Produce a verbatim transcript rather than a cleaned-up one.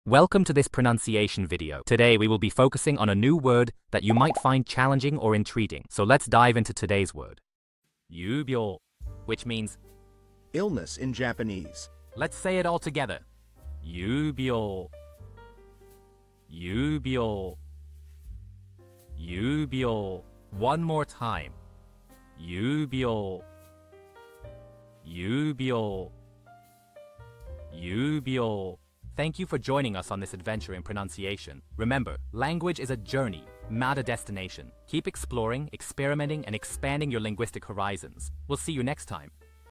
Welcome to this pronunciation video. Today we will be focusing on a new word that you might find challenging or intriguing. So let's dive into today's word. yuubyou, which means illness in Japanese. Let's say it all together. yuubyou. yuubyou. yuubyou. One more time. yuubyou. yuubyou. yuubyou. Thank you for joining us on this adventure in pronunciation. Remember, language is a journey, not a destination. Keep exploring, experimenting, and expanding your linguistic horizons. We'll see you next time.